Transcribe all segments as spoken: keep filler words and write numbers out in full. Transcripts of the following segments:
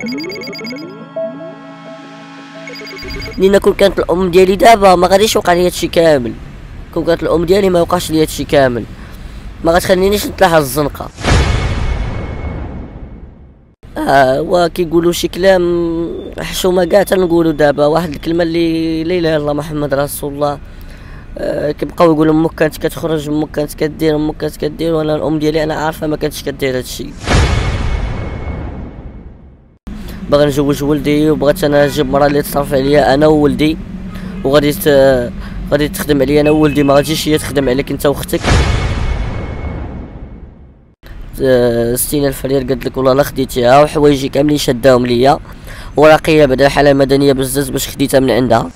لان كون كانت الام ديالي دابا ما غاديش يوقع لي هادشي كامل. كون كانت الام ديالي ما يوقعش لي هادشي كامل، ما غتخلينيش نتلاحظ الزنقه. اه وكيقولوا شي كلام حشومه كاع تنقولوا دابا. واحد الكلمه اللي لا اله الا الله محمد رسول الله. آه كيبقاو يقولوا امك كانت كتخرج، امك كانت كدير، امك كانت كدير، وانا الام ديالي انا عارفه ما كانتش كدير هادشي. باغي نجوج ولدي وبغيت انا نجيب مرا اللي تصرف عليا انا وولدي، وغادي غادي تخدم عليا انا وولدي، ما غاديش هي تخدم عليك انت واختك. ستين الف ريال قالت لك والله لا خديتيها، وحوايجي كاملين شداهم ليا، وراقيه بعد الحاله المدنيه بزاف باش خديتها من عندها.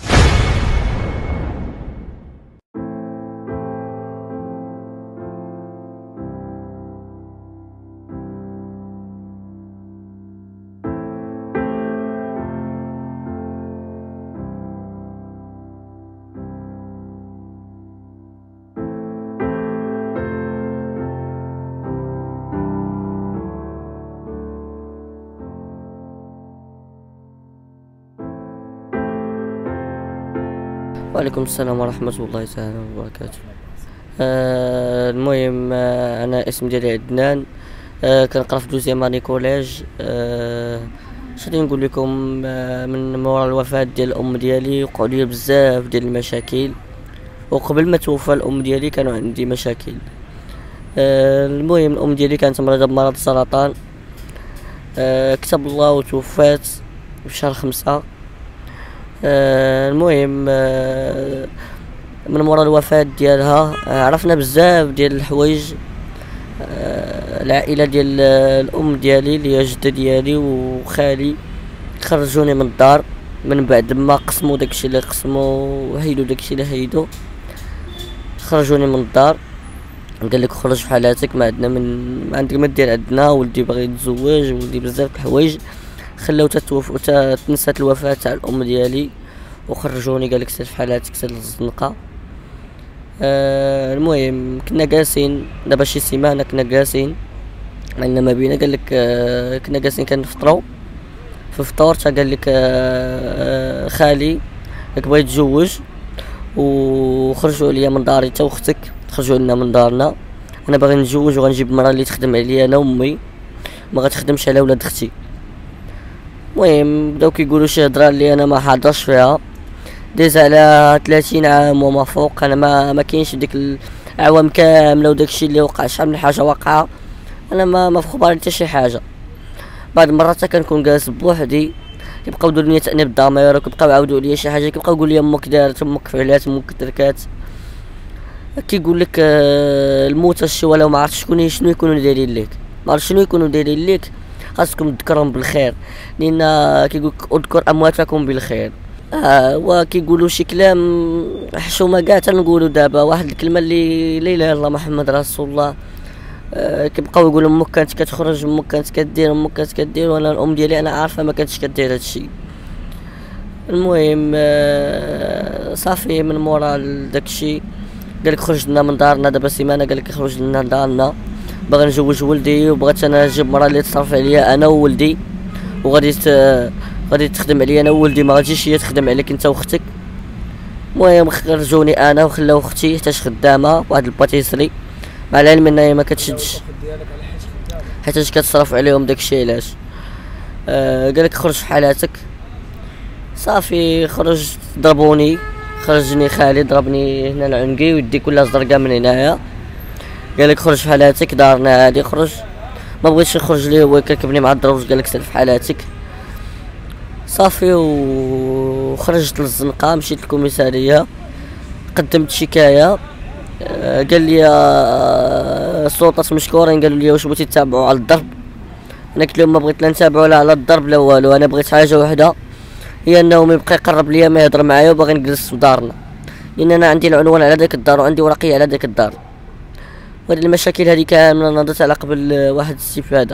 وعليكم السلام ورحمة الله تعالى وبركاته. آه المهم آه انا اسم ديالي عدنان، آه كنقرا في دوزيام اني كوليج. آه شنو نقول لكم، آه من مورا الوفاة ديال الام ديالي وقعوا لي بزاف ديال المشاكل، وقبل ما توفى الام ديالي كانوا عندي مشاكل. آه المهم الام ديالي كانت مريضة بمرض السرطان، آه كتب الله وتوفات في شهر خمسة. آه المهم آه من مورا الوفاة ديالها آه عرفنا بزاف ديال الحوايج. آه العائلة ديال الام ديالي اللي هي جدة ديالي وخالي خرجوني من الدار من بعد ما قسموا داكشي اللي قسموا وهيدوا داكشي اللي هيدوا. خرجوني من الدار، قال لك خرج في حالاتك، ما عندنا من ما عندك ما دير عندنا، ولدي باغي يتزوج، ولدي بزاف د الحوايج. خلاو تتوفى تنسات الوفاة تاع الام ديالي وخرجوني، قالك سير في حالاتك، سير للزنقه. آه المهم كنا جالسين دابا شي سيمانه، كنا جالسين عندنا ما بينا، قالك آه كنا جالسين كنفطرو في فطور، تا قال لك آه خالي راك بغا يتزوج وخرجوا عليا من داري تا اختك، خرجوا لنا من دارنا. انا باغي نتزوج وغنجيب مرا اللي تخدم عليا انا وامي، ما غتخدمش على ولاد اختي. المهم بداو كيقولوا شي هضره اللي انا ما حاضرش فيها، داز على ثلاثين عام وما فوق. انا ما ما كاينش ديك الاعوام كامله وداكشي اللي وقع، شحال من حاجه وقع انا ما ما فخبار حتى شي حاجه. بعض المرات كنكون جالس بوحدي كيبقاو يديروا لي تانيب الضمير، كيبقاو يعاودوا لي شي حاجه، كيبقاو يقول لي امك دارت، امك فعلات، امك تركات. كيقول لك آه الموت الشي ولا ما عرفتش شكون شنو يكونوا دايرين ليك، ما عرفت شنو يكونوا دايرين ليك، خاصكم تذكرهم بالخير، لان كيقول لك اذكر امواتكم بالخير. آه وكيقولوا شي كلام حشومه كاع تنقولوا دابا. واحد الكلمه اللي لا اله الا الله محمد رسول الله. آه كيبقاو يقولوا امك كانت كتخرج، امك كانت كدير، امك كانت كدير، وانا الام ديالي انا عارفه ما كانتش كدير هادشي. المهم آه صافي من مورا داكشي قالك خرج لنا من دارنا دابا سيمانه، قالك خرج لنا دارنا، باغي نجوج ولدي وبغيت انا نجيب مرا اللي تصرف عليا انا وولدي، وغادي غادي تخدم عليا انا وولدي، ما غاديش هي تخدم عليك انت واختك. المهم خرجوني انا وخلاو اختي حتى خدامه واحد الباتيسري، مع العلم انها ما كتشدش حيت كتصرف عليهم داكشي. علاش آه قالك خرج في حالاتك. صافي خرج، ضربوني، خرجني خالي ضربني هنا العنقي ويدي كلها زرقاء من هنايا. قالك خرج في حالاتك، دارنا هادي خرج، ما بغيتش نخرج ليه، هو كركبني مع الدروج، قالك سير في حالاتك. صافي وخرجت للزنقه، مشيت للكوميساريه، قدمت شكايه. آه قال لي آه السلطات مشكورين، قالوا لي واش بغيتي تتابعوا على الضرب. انا قلت لهم ما بغيت لا نتابعوا لا على الضرب لا والو، انا بغيت حاجه وحده، هي انه ما يبقى يقرب ليا ما يهضر معايا، وباغي نجلس في دارنا، لان انا عندي العنوان على داك الدار وعندي ورقيه على داك الدار. وهاد المشاكل هذه كامله نضت على قبل واحد الاستفاده.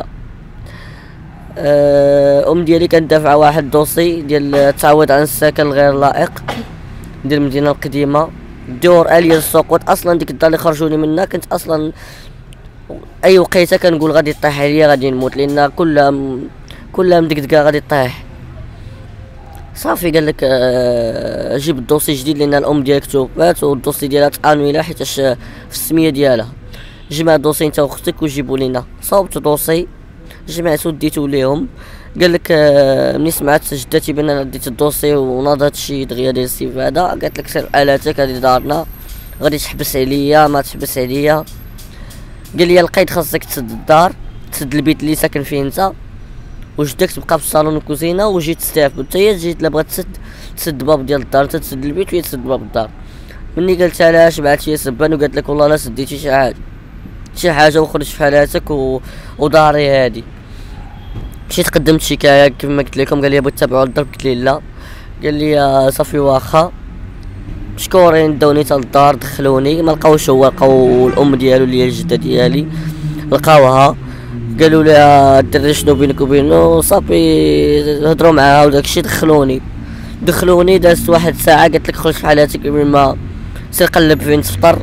ام ديالي كانت دافعه واحد دوسي ديال التعويض عن السكن الغير لائق ديال المدينه القديمه، دور اليه السقوط. اصلا ديك الدار اللي خرجوني منها كنت اصلا اي وقيته كنقول غادي طيح عليا غادي نموت، لان كل كلها مدقدقه غادي طيح. صافي قال لك آه جيب الدوسي جديد لان الام ديالك توفات والدوسي ديالها تانويلا حيتاش في السميه ديالها. جمع الدوسي انت واختك وجيبوا لينا. صوبت دوسي جمعتو ديتو ليهم. قال لك آه ملي سمعت جداتي بان انا ديت الدوسي وناضت شي دغيا ديال السيف هذا، قالت لك سير الاتك هذه دارنا غادي تحبس عليا ما تحبس عليا. قال لي القيد خاصك تسد الدار، تسد البيت اللي ساكن فيه انت، وجدك تبقى في الصالون والكوزينه وجيت تستافد انت. هي جيت لا بغات تسد تسد باب ديال الدار، انت تسد البيت وهي تسد باب الدار. مني قلت علاش بعثت لي سبان وقالت لك والله لا سديتي شي حاجه شي حاجه وخرج في حالاتك و... وداري هادي. مشيت قدمت شكايه كيف ما قلت لكم. قال لي بغيت تتبعوا الضرب، قلت لي لا. قال لي صافي واخا. مشكورين داوني حتى للدار دخلوني، ما لقاوش هو، لقاو الام ديالو اللي هي الجده ديالي لقاوها. قالوا لها الدري شنو بينك وبينه؟ صافي هضروا معاها وداكشي دخلوني دخلوني دازت واحد الساعه. قالت لك خرج في حالاتك بما سير قلب فين تفطر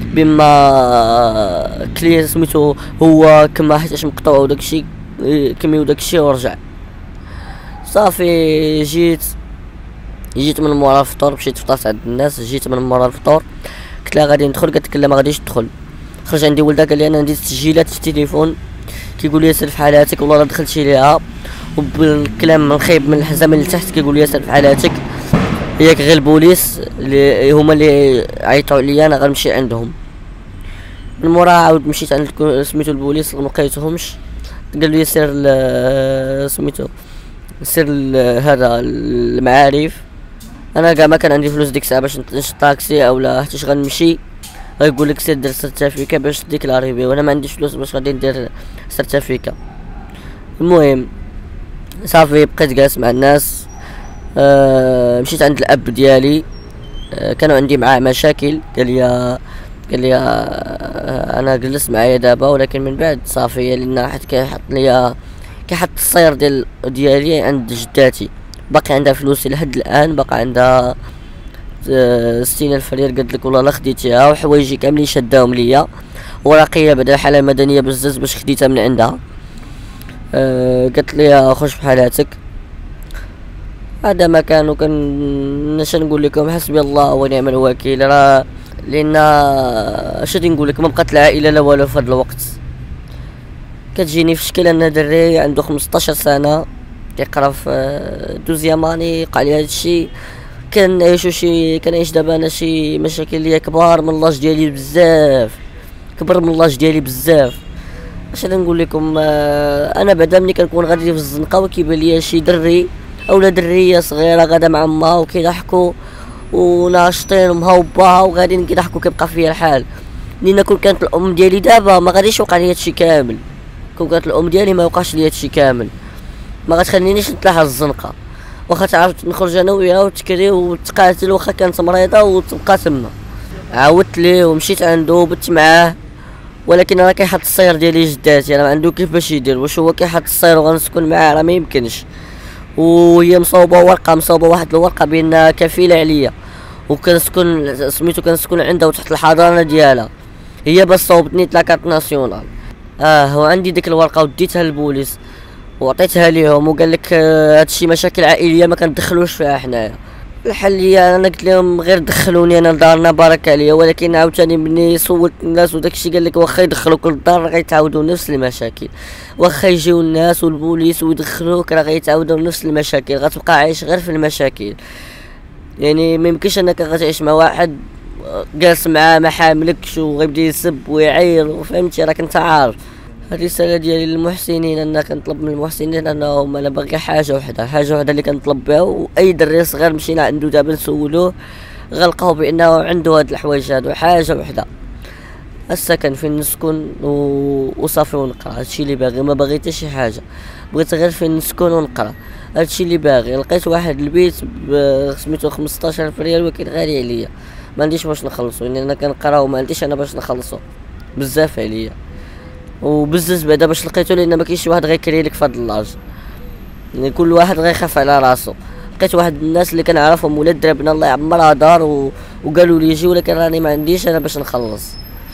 بما كلي سميتو هو كما حيتاش مقطوع وداكشي كمي وداكشي ورجع. صافي جيت جيت من مورا الفطور، مشيت فطرت عند الناس. جيت من مورا الفطور قلت لها غادي ندخل، قالت لك لا ما غاديش تدخل. خرج عندي ولدها قال لي انا عندي تسجيلات في التليفون كيقول لي سير في حالاتك، والله لا دخلتي ليها. وبالكلام الخايب من الحزام اللي تحت كيقول لي سير في حالاتك، ياك غير البوليس اللي هما اللي عيطوا عليا انا غنمشي عندهم. من مورا عاود مشيت عند سميتو البوليس ما لقيتهمش. قال لي سير سميتو سير هذا المعارف. انا كاع ما كان عندي فلوس ديك الساعه باش نطلع طاكسي او لا حتى غنمشي. غيقول لك سير دير سيرتيفيكا باش ديكلاري بيه، وانا ما عنديش فلوس باش غادي ندير سيرتيفيكا. المهم صافي بقيت جالس مع الناس. أه مشيت عند الاب ديالي. أه كانوا عندي معاه مشاكل. قال لي قال لي أه انا جلست معايا دابا، ولكن من بعد صافي لان حيت كيحط لي كيحط الصير ديال ديالي عند جداتي. باقي عندها فلوسي لحد الان، باقي عندها ستين الف ريال. قلت لك والله لا خديتيها وحوايجي كاملين شداهم ليا، ورقيه بعدا حاله مدنيه بزاف باش خديتها من عندها. أه قالت لي خش بحالاتك. هذا ما كان. وكان اش نقول لكم، حسبي الله ونعم الوكيل. راه لان اش غادي نقول لك، ما بقات العائله لا والو في هذا الوقت. كتجيني في شكل ان دري عنده خمسطاش سنه كيقرا في دوزيام اني يقع لي هادشي. كنعيشو شي كنعيش دابا انا شي مشاكل ليا كبار من لاج ديالي بزاف، كبر من لاج ديالي بزاف. اش غادي نقول لكم، آه انا بعدا ملي كنكون غادي في الزنقه وكيبان ليا شي دري اولا دريه صغيره غادا مع امها وكيضحكوا وناشطين ومهوبه وغاديين كيضحكوا كيبقى فيا الحال. لان كون كانت الام ديالي دابا ما غاديش يوقع لي هادشي كامل. كون كانت الام ديالي ما يوقعش لي هادشي كامل، ما غتخلينيش نطلع الزنقه. واخا تعرف نخرج انا وياها وتكري وتقاتل، واخا كانت مريضه وتبقى تما. عاودت ليه ومشيت عنده وبت معاه، ولكن راه كيحط الصير ديالي جداتي، انا ما عنده كيفاش يدير. واش هو كيحط الصير وغنسكن معاه؟ راه ما يمكنش. وهي مصوبه ورقه مصوبه واحد الورقه بان كفيله عليا، وكنسكن سميتو كنسكن عندها وتحت الحضانه ديالها. هي بس صوبتني لاكارت ناسيونال. اه وعندي ديك الورقه وديتها للبوليس وعطيتها ليهم، وقال لك آه هادشي مشاكل عائليه ما كندخلوش فيها حنايا. الحل هي انا قلت لهم غير دخلوني انا لدارنا بارك عليا. ولكن عاوتاني ملي سولت الناس وداكشي قال لك واخا يدخلوك للدار غيتعاودوا نفس المشاكل، واخا يجيو الناس والبوليس ويدخلوك راه غيتعاودوا نفس المشاكل، غتبقى عايش غير في المشاكل. يعني ما يمكنش انك غتعيش مع واحد جالس معاه ما حاملكش وغيبدا يسب ويعير، وفهمتي راك انت عارف. الرساله ديالي للمحسنين انا كنطلب من المحسنين انهم انا باغي حاجه وحده حاجه وحده اللي كنطلب بها. واي دري صغير مشينا عنده دابا نسولوه غنلقاو بانه عنده هاد الحوايج هادو. حاجه وحده السكن فين نسكن و... وصافي ونقرا. هادشي اللي باغي، ما باغي حتى شي حاجه، بغيت غير فين نسكن ونقرا. هادشي اللي باغي. لقيت واحد البيت سميتو خمسطاش الف ريال ولكن غالي عليا، ما عنديش باش نخلصو. يعني انا كنقرا وما عنديش انا باش نخلصو، بزاف عليا وبزز بعدا باش لقيتو. لان ما كاينش واحد غيكري لك في هاد اللاج، يعني كل واحد غيخاف على راسو. لقيت واحد الناس اللي كنعرفهم ولاد درابنا الله يعمرها دار و... وقالوا لي يجي، ولكن راني ما عنديش انا باش نخلص،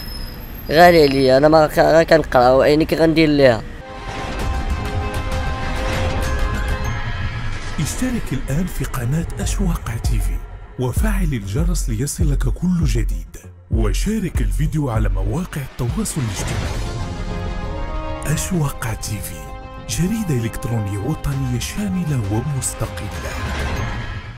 غالي عليا. انا ما غير كنقرا يعني كي غندير ليها. اشترك الآن في قناة أشواق تيفي وفعل الجرس ليصلك كل جديد، وشارك الفيديو على مواقع التواصل الاجتماعي. أشواق تيفي، جريدة إلكترونية وطنية شاملة ومستقلة.